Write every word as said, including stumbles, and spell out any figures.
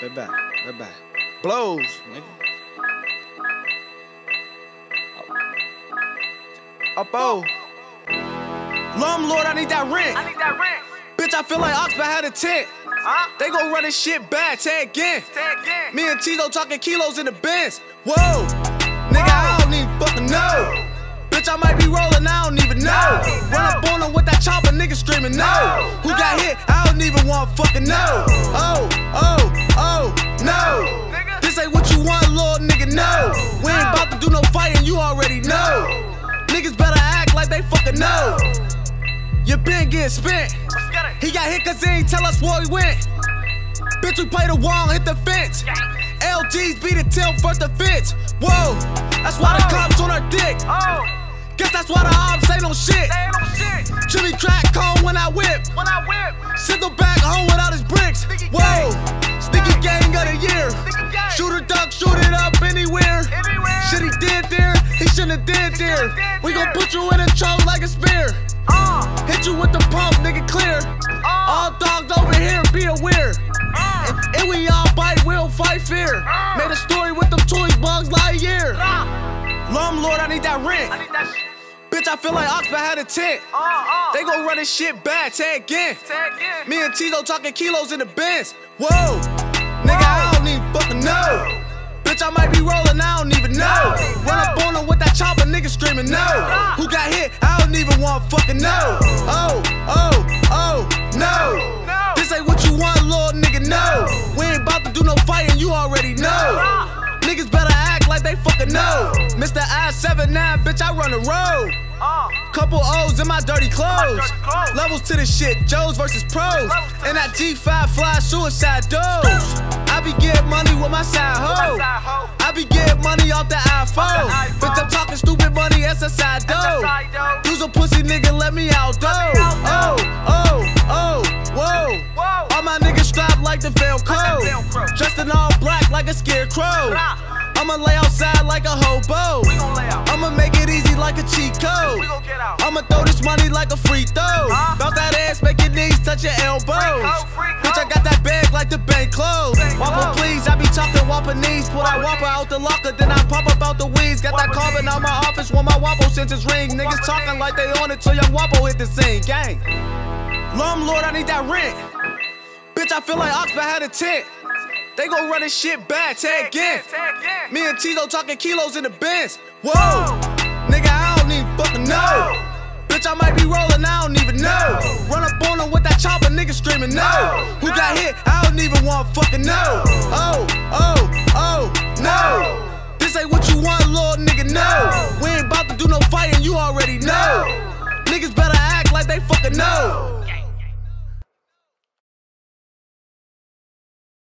Bet back, bet back. Blows, nigga. Up, oh. Lumlord, I need that rent. I need that rent. Bitch, I feel like Oxford had a tent. Huh? They gon' run this shit back, say again. Say again. Me and Tizo talking kilos in the Benz. Whoa, nigga, I don't even fucking know. Bitch, I might be rolling, I don't even know. No, Run up on him with that chopper, nigga screaming no. No, Who no. got hit? I don't even want fucking know. Oh, oh, oh, no. Nigga. This ain't what you want, little nigga, no. We ain't about to do no fighting, you already know. Niggas better act like they fucking know. You been getting spent. Let's get it. He got hit cause he ain't tell us where he went. Bitch, we play the wall and hit the fence. L Gs beat it till first offense. Whoa, that's why the Oh. cops on our dick. Oh, Guess that's why the ops ain't no shit. they ain't no shit. Jimmy crack cone when I whip. When I whip, Send him back home without his bricks. Sneaky Whoa, gang. sneaky gang of the year. Sneaky gang. Shoot or duck, shoot it up anywhere. Everywhere. Shit he did there, he shouldn't have did there. shouldn't did We gon' there. put you in a choke like a spear. uh, Hit you with the pump, nigga, clear. uh, All dogs over here, be aware. uh, And we all bite, we'll fight fear. Uh. Made a story with them toys, bugs like year. uh, Lumlord, I need that I rent. need that shit. Bitch, I feel like Oxford had a tent. Uh, uh, They gon' run this shit back, say again. say again. Me and Tizo talking kilos in the Benz. Whoa, nigga, I don't even fucking know. Bitch, I might be rolling, I don't even know. No, Run up on him with that chopper, nigga screaming no. No. Who got hit? I don't even want fucking know. Oh, oh, oh, no. No. This ain't what you want, little nigga, no. We ain't about to do no fighting, you already know. Uh, Niggas better act like they fucking know. Mister I seven nine, bitch, I run the road. uh, Couple O's in my dirty clothes. dirty clothes. Levels to the shit, Joes versus pros. Levels to And that G five fly suicide doors. I be getting money with my side hoe. Side hoe. I be getting money off the iPhone. iPhone. Bitch, I'm talking stupid money, S S I dough. Side dough. You's a pussy nigga, let me out though. me out, Oh, oh, oh, whoa. Whoa. All my niggas strapped like the Velcro. Velcro. Dressed in all black like a scarecrow. Blah. I'ma lay outside like a hobo. We gon' lay out. I'ma make it easy like a cheat code. We gon' get out. I'ma throw this money like a free throw. Huh? Bounce that ass, make your knees touch your elbows. hoe, freak Bitch, I hoe. got that bag like the bank closed. Bank Whopper, closed. please, I be talking whopper knees. Pull that Whopper whopper knees. out the locker, then I pop up out the weeds. Got that Whopper carbon knees. out my office when my whopper sensors ring. Niggas Whopper talking knees. like they on it till young whopper hit the scene. Gang. Lumlord, I need that rent. Bitch, I feel like Oxford had a tent. They gon' run this shit back, say again. Say again. Me and Tizo talking kilos in the Benz. Whoa, Whoa. nigga, I don't even fucking know. Bitch, I might be rolling, I don't even know. Run up on him with that chopper, nigga screaming no. No, Who no. got hit? I don't even want fucking know. Oh, oh,